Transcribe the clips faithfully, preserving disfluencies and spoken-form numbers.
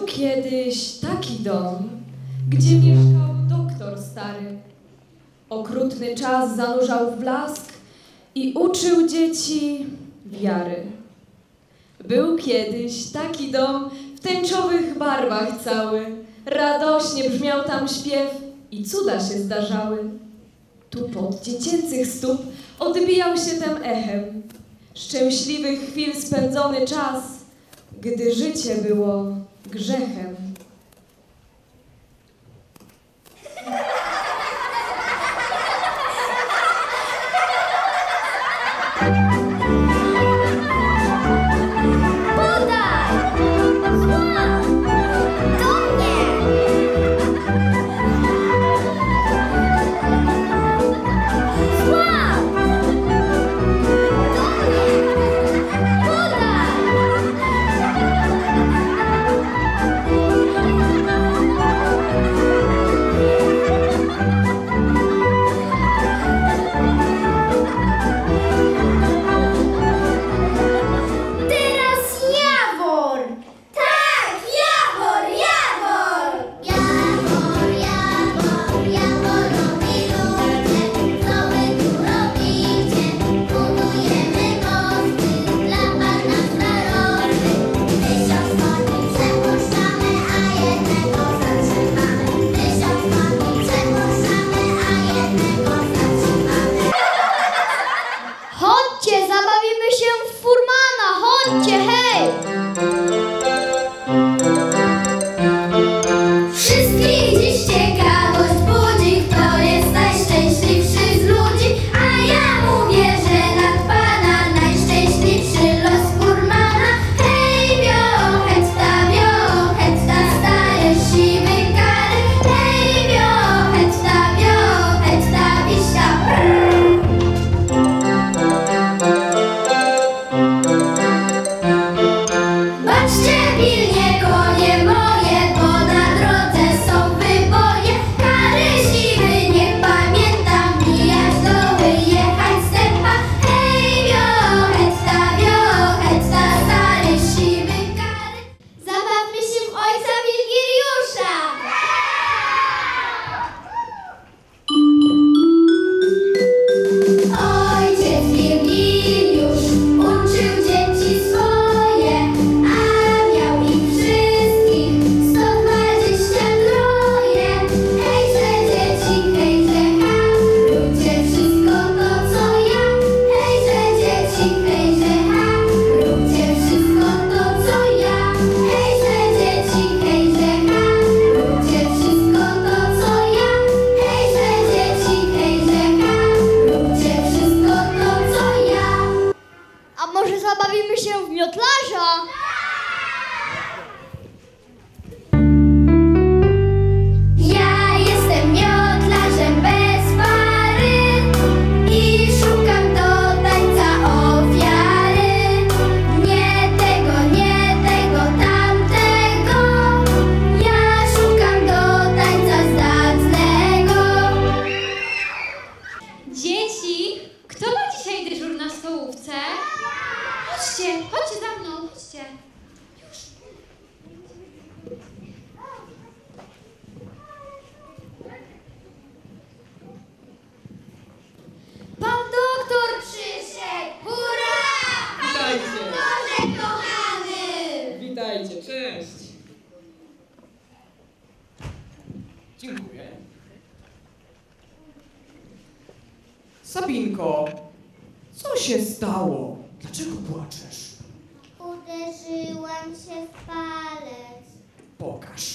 Był kiedyś taki dom, gdzie mieszkał doktor stary. Okrutny czas zanurzał w blask i uczył dzieci wiary. Był kiedyś taki dom w tęczowych barwach cały. Radośnie brzmiał tam śpiew i cuda się zdarzały. Tupot dziecięcych stóp odbijał się tem echem. Szczęśliwych chwil spędzony czas, gdy życie było grzechem. Dziękuję. Sabinko, co się stało? Dlaczego płaczesz? Uderzyłam się w palec. Pokaż.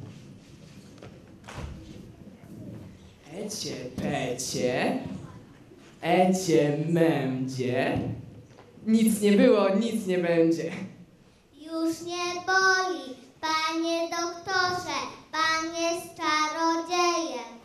Ecie, pecie, ecie, mędzie. Nic nie było, nic nie będzie. Już nie boli, panie doktorze, pan jest czarodziejem.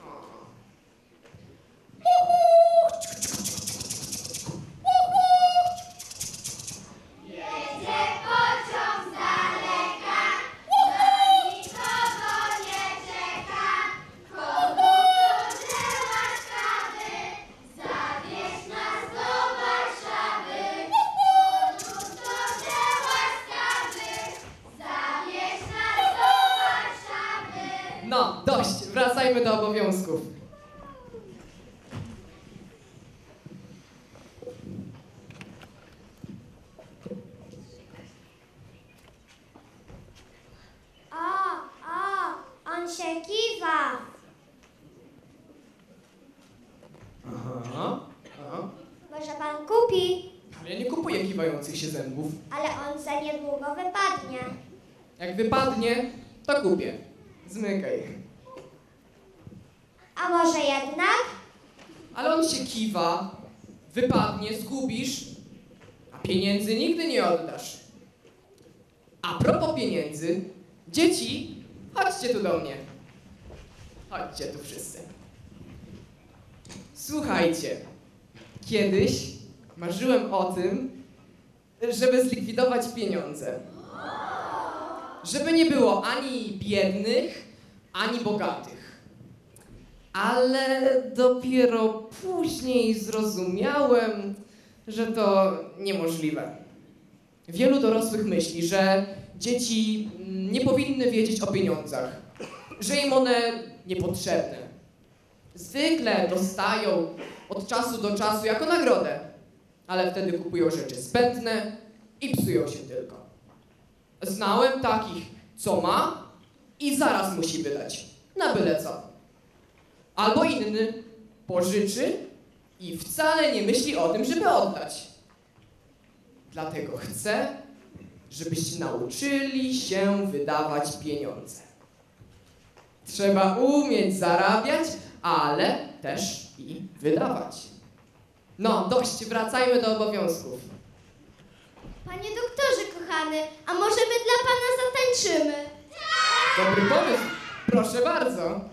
Jedzie pociąg z daleka, na nikogo nie czeka. Konduktorze łaskawy, zawieź nas do Warszawy. Konduktorze łaskawy, zawieź nas do No, dość, wracajmy do obowiązków. O, o, on się kiwa. Aha, aha. Może pan kupi, Ale ja nie kupuję kiwających się zębów. ale on za niedługo wypadnie. Jak wypadnie, to kupię. Zmykaj. A może jednak? Ale on się kiwa, wypadnie, zgubisz, a pieniędzy nigdy nie oddasz. A propos pieniędzy, dzieci, chodźcie tu do mnie. Chodźcie tu wszyscy. Słuchajcie, kiedyś marzyłem o tym, żeby zlikwidować pieniądze. Żeby nie było ani biednych, ani bogatych. Ale dopiero później zrozumiałem, że to niemożliwe. Wielu dorosłych myśli, że dzieci nie powinny wiedzieć o pieniądzach, że im one niepotrzebne. Zwykle dostają od czasu do czasu jako nagrodę, ale wtedy kupują rzeczy zbędne i psują się tylko. Znałem takich, co ma i zaraz musi wydać, na byle co. Albo inny pożyczy i wcale nie myśli o tym, żeby oddać. Dlatego chcę, żebyście nauczyli się wydawać pieniądze. Trzeba umieć zarabiać, ale też i wydawać. No, dość, wracajmy do obowiązków. Panie doktorze kochany, a może my dla pana zatańczymy? Dobry pomysł, proszę bardzo.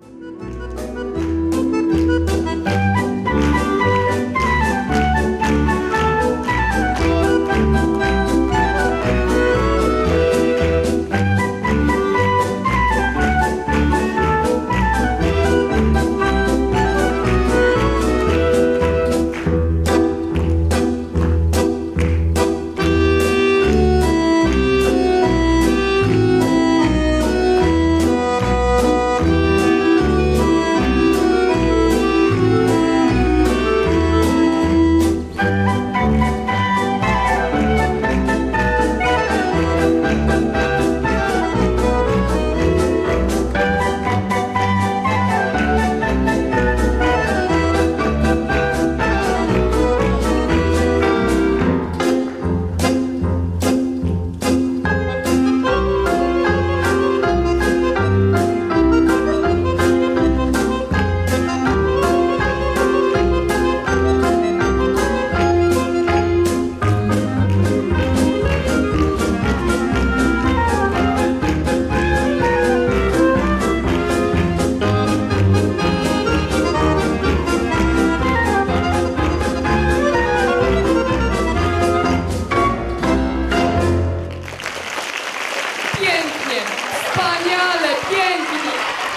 Pięknie, wspaniale, pięknie.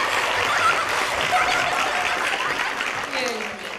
Pięknie.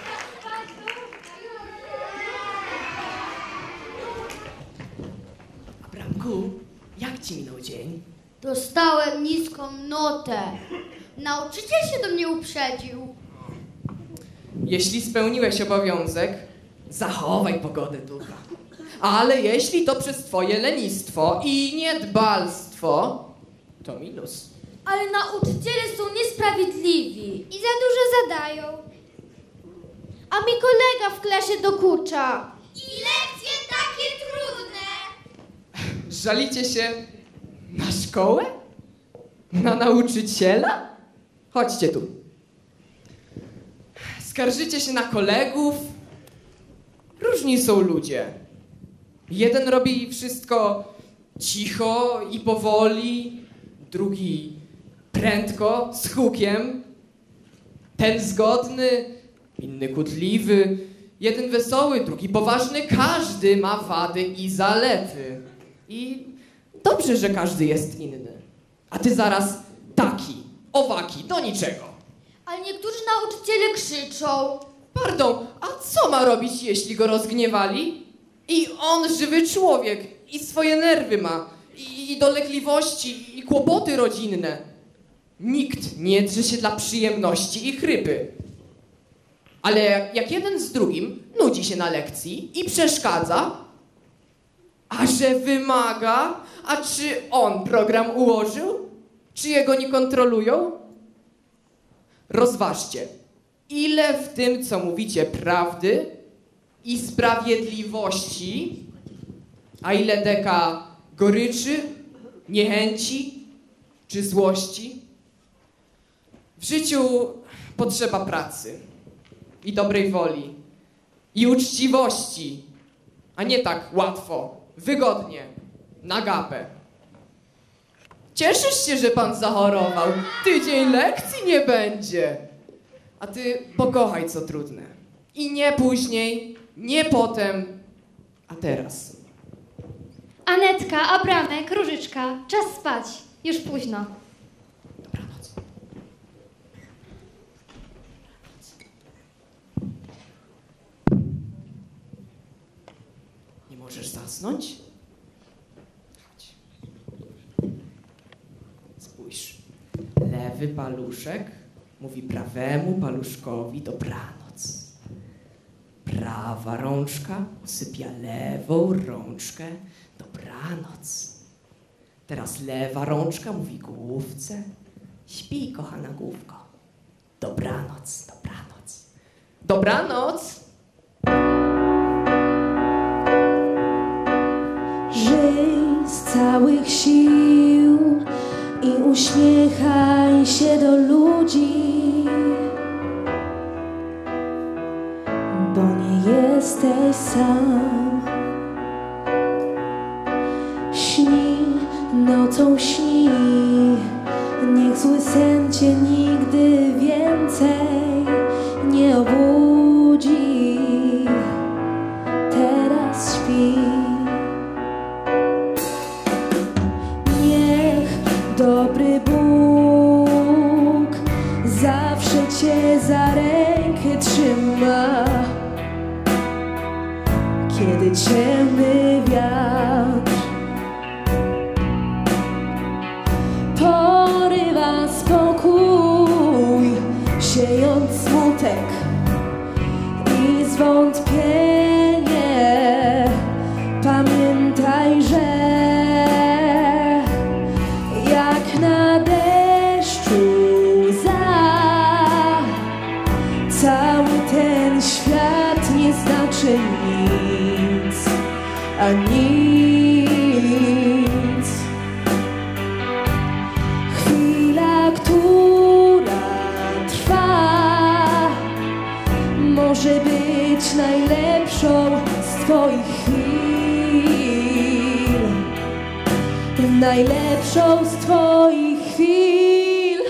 Abramku, jak ci minął dzień? Dostałem niską notę. Nauczyciel się do mnie uprzedził. Jeśli spełniłeś obowiązek, zachowaj pogodę ducha. Ale jeśli to przez twoje lenistwo i niedbalstwo, to minus. Ale nauczyciele są niesprawiedliwi. I za dużo zadają. A mi kolega w klasie dokucza. I lekcje takie trudne. Żalicie się na szkołę? Na nauczyciela? Chodźcie tu. Skarżycie się na kolegów? Różni są ludzie. Jeden robi wszystko cicho i powoli, drugi prędko, z hukiem. Ten zgodny, inny kłótliwy, jeden wesoły, drugi poważny. Każdy ma wady i zalety. I dobrze, że każdy jest inny. A ty zaraz taki, owaki, do niczego. Ale niektórzy nauczyciele krzyczą. Pardon, a co ma robić, jeśli go rozgniewali? I on żywy człowiek, i swoje nerwy ma, i, i dolegliwości, i kłopoty rodzinne. Nikt nie drze się dla przyjemności i chrypy. Ale jak jeden z drugim nudzi się na lekcji i przeszkadza, a że wymaga, a czy on program ułożył? Czy jego nie kontrolują? Rozważcie, ile w tym, co mówicie, prawdy i sprawiedliwości, a ile deka goryczy, niechęci czy złości? W życiu potrzeba pracy i dobrej woli i uczciwości, a nie tak łatwo, wygodnie, na gapę. Cieszysz się, że pan zachorował. Tydzień lekcji nie będzie. A ty pokochaj, co trudne. I nie później, nie potem, a teraz. Anetka, Abramek, Różyczka, czas spać. Już późno. Dobranoc. Nie możesz zasnąć? Chodź. Spójrz. Lewy paluszek mówi prawemu paluszkowi dobranoc. Prawa rączka usypia lewą rączkę dobranoc. Teraz lewa rączka mówi główce. Śpij, kochana główko. Dobranoc, dobranoc. Dobranoc! Żyj z całych sił i uśmiechaj się do ludzi, bo nie jesteś sam. Śnij, nocą śnij, niech zły sen cię nigdy więcej nie obudzi. Teraz śpi. Niech dobry Bóg zawsze cię za rękę trzyma, kiedy ciemny wiatr porywa spokój, siejąc smutek i zwątpienie. Pamiętaj, że jak na deszczu łza, cały ten świat nie znaczy nic, a nic. Chwila, która trwa, może być najlepszą z twoich chwil, najlepszą z twoich chwil.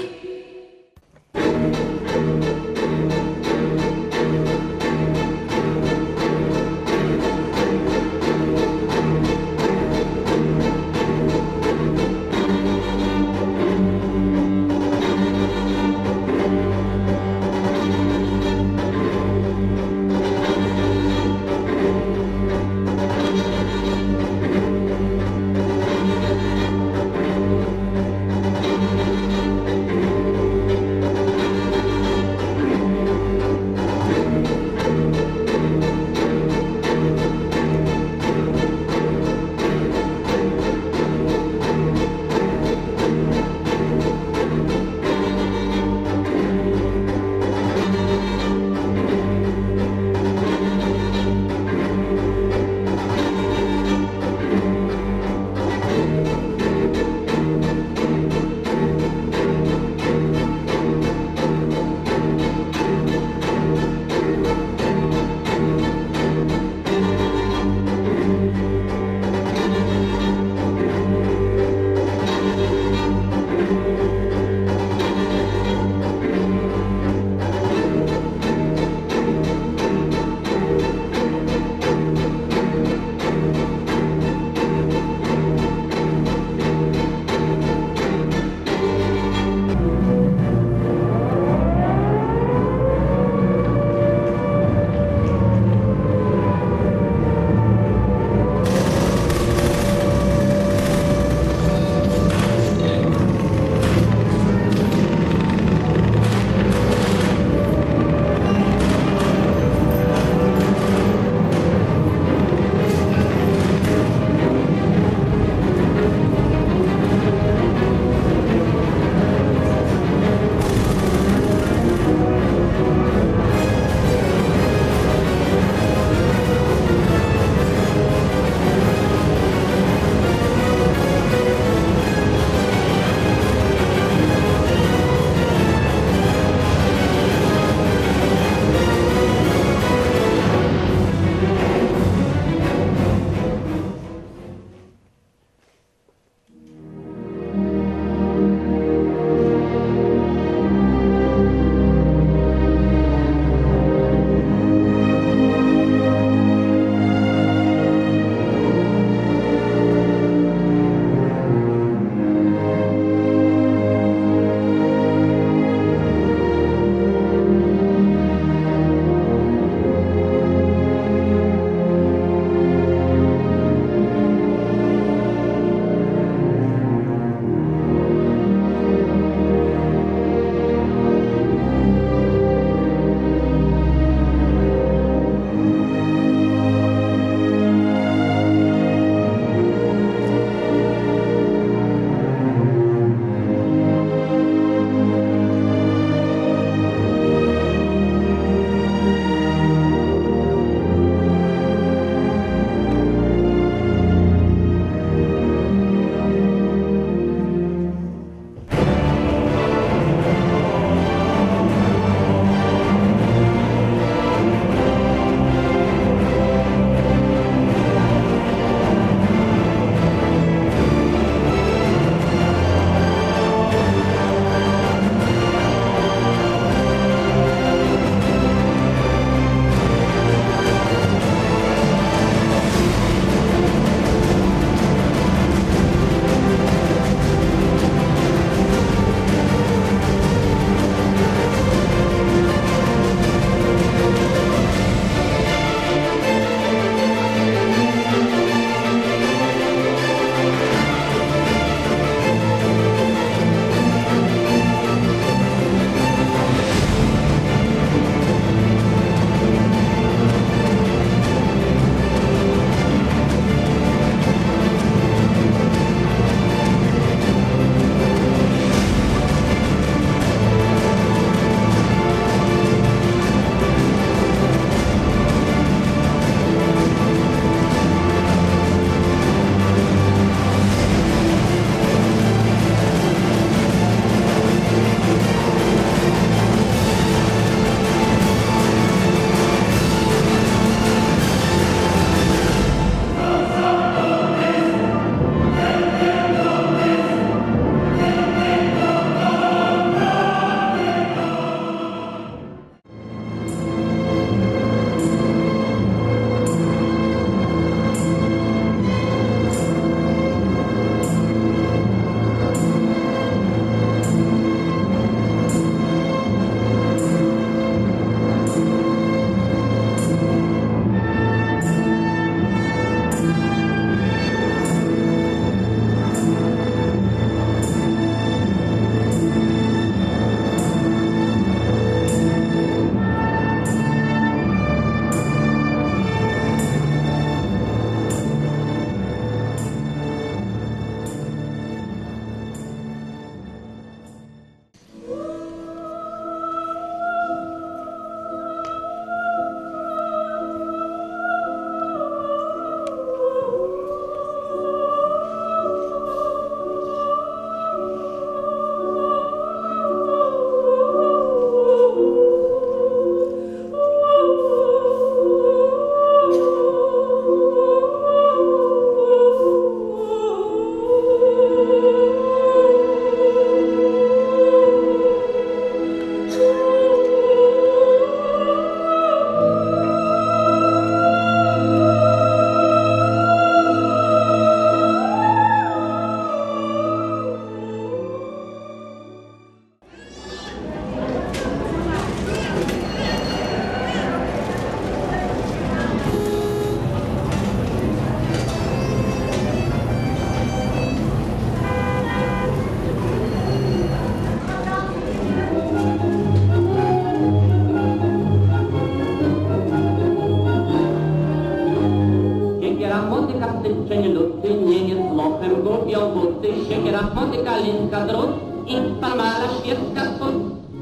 siekiera, motyka, linka, drut i pan malarz świerka spod.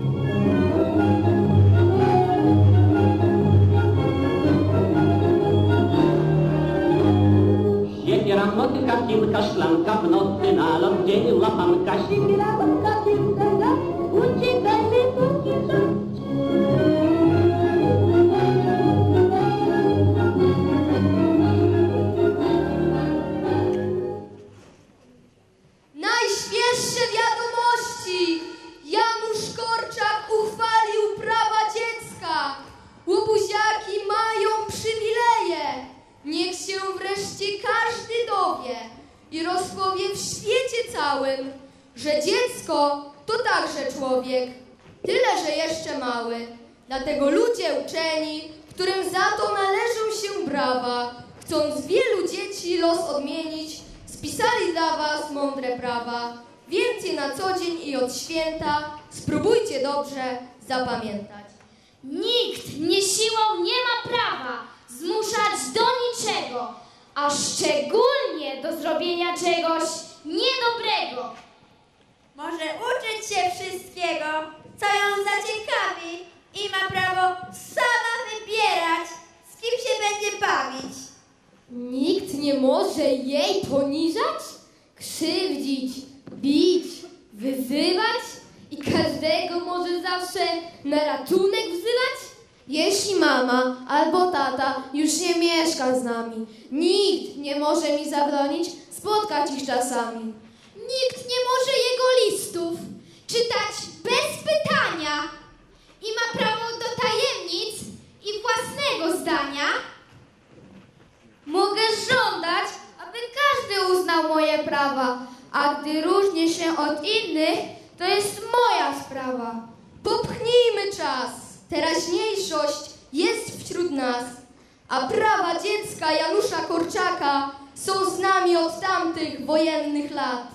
Siekiera, motyka, piłka, szklanka, w nocy na lot, dzień łapanka. Siekiera, motyka, piłka, uciekajmy, póki rząd. Najświeższe wiadomości! Janusz Korczak uchwalił prawa dziecka. Łobuziaki mają przywileje. Niech się wreszcie każdy dowie i rozpowie w świecie całym, że dziecko to także człowiek, tyle że jeszcze mały. Dlatego ludzie uczeni, którym za to należą się brawa, chcąc wielu dzieci los odmienić, spisali dla was mądre prawa, więc je na co dzień i od święta spróbujcie dobrze zapamiętać. Nikt nie siłą nie ma prawa zmuszać do niczego, a szczególnie do zrobienia czegoś niedobrego. Może uczyć się wszystkiego, co ją zaciekawi i ma prawo sama wybierać, z kim się będzie bawić. Nikt nie może jej poniżać, krzywdzić, bić, wyzywać i każdego może zawsze na ratunek wzywać? Jeśli mama albo tata już nie mieszka z nami, nikt nie może mi zabronić spotkać ich czasami. Nikt nie może jego listów czytać bez pytania i ma prawo do tajemnic i własnego zdania. Mogę żądać, aby każdy uznał moje prawa, a gdy różnię się od innych, to jest moja sprawa. Popchnijmy czas, teraźniejszość jest wśród nas, a prawa dziecka Janusza Korczaka są z nami od tamtych wojennych lat.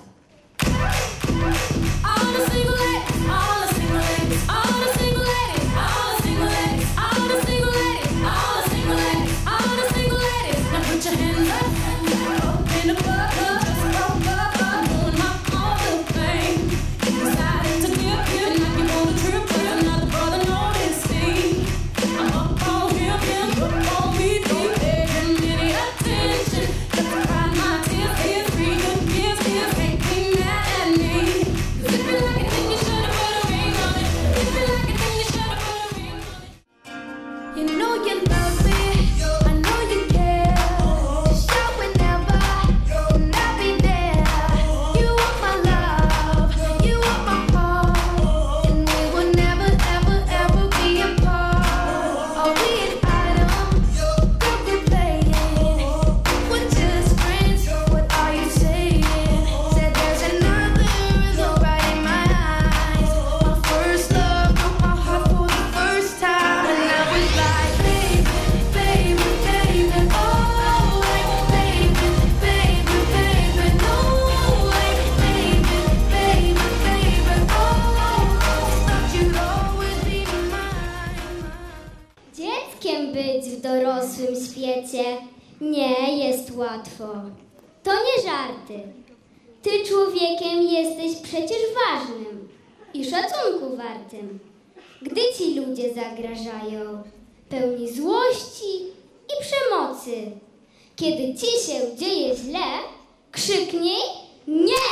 Nie jest łatwo. To nie żarty. Ty człowiekiem jesteś przecież ważnym i szacunku wartym. Gdy ci ludzie zagrażają, pełni złości i przemocy, kiedy ci się dzieje źle, krzyknij nie!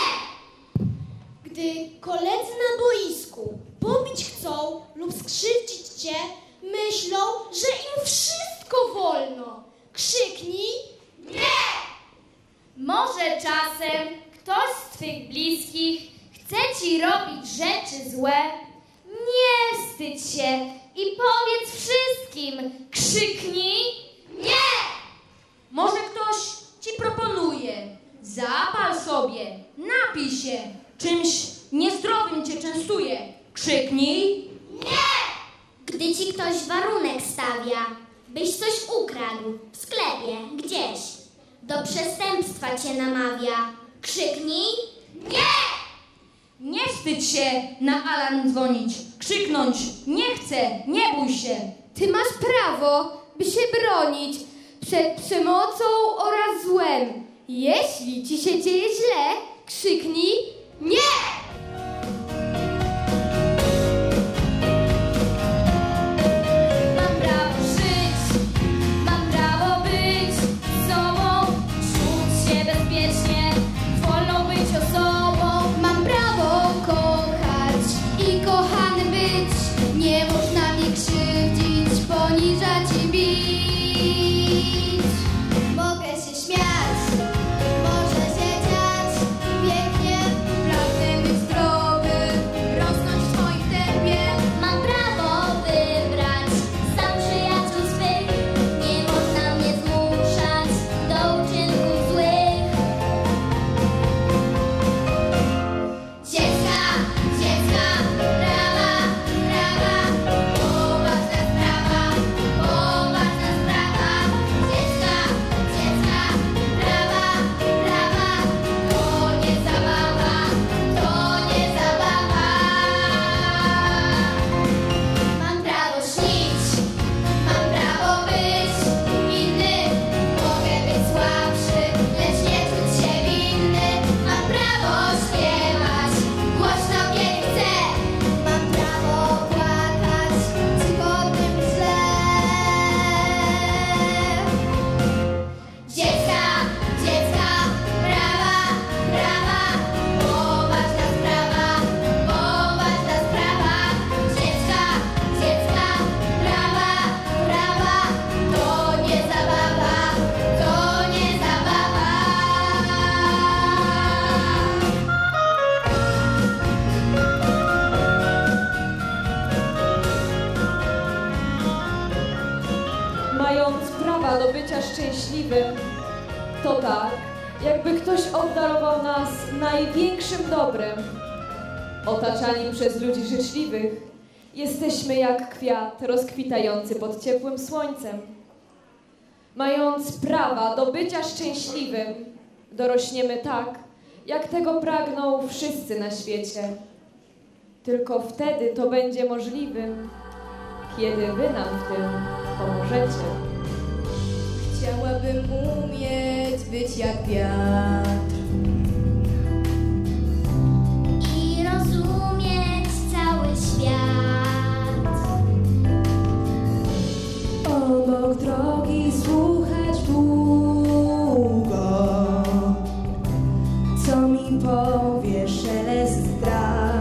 Gdy koledzy na boisku pobić chcą lub skrzywdzić cię, myślą, że im wszystko wolno. Krzyknij nie! Może czasem ktoś z twych bliskich chce ci robić rzeczy złe? Nie wstydź się i powiedz wszystkim, krzyknij nie! Może ktoś ci proponuje, zapal sobie, napij się, czymś niezdrowym cię częstuje, krzyknij nie! Gdy ci ktoś warunek stawia, byś coś ukradł w sklepie, gdzieś, do przestępstwa cię namawia, krzyknij nie! Nie wstydź się na alarm dzwonić, krzyknąć nie chcę, nie bój się. Ty masz prawo, by się bronić przed przemocą oraz złem. Jeśli ci się dzieje źle, Krzyknij nie! Mam prawo żyć, mam prawo być sobą, czuć się bezpiecznie, wolną być osobą. Mam prawo kochać i kochany być. Nie można mnie krzywdzić, poniżać i bić. Mogę się śmiać, może się dziać pięknie. Pragnę być zdrowy, rosnąć w swoim tempie. Mam prawo wybrać sam przyjaciół swych. Nie można mnie zmuszać do uczynków złych. Dziecka, dziecka, prawa, prawa, poważna sprawa, poważna sprawa. Dziecka, dziecka, prawa, prawa, to nie zabawa, to nie zabawa. Mam prawo śnić, mam prawo być inny. Mogę być słabszy, lecz nie czuć się winny. Mam prawo śpiewać głośno, kiedy chcę. Mam prawo płakać, czy potem źle. Dziecka, dziecka, prawa, prawa, poważna sprawa, poważna sprawa. Dziecka, dziecka, prawa, prawa, to nie zabawa, to nie zabawa. Mając prawa do bycia szczęśliwym, to tak, jakby ktoś obdarował nas największym dobrem. Otaczani przez ludzi życzliwych, jesteśmy jak kwiat rozkwitający pod ciepłym słońcem. Mając prawa do bycia szczęśliwym, dorośniemy tak, jak tego pragną wszyscy na świecie. Tylko wtedy to będzie możliwym, kiedy wy nam w tym pomożecie. Chciałabym umieć być jak wiatr. I rozumieć cały świat. Obok drogi słuchać długo, co mi powie szelest traw.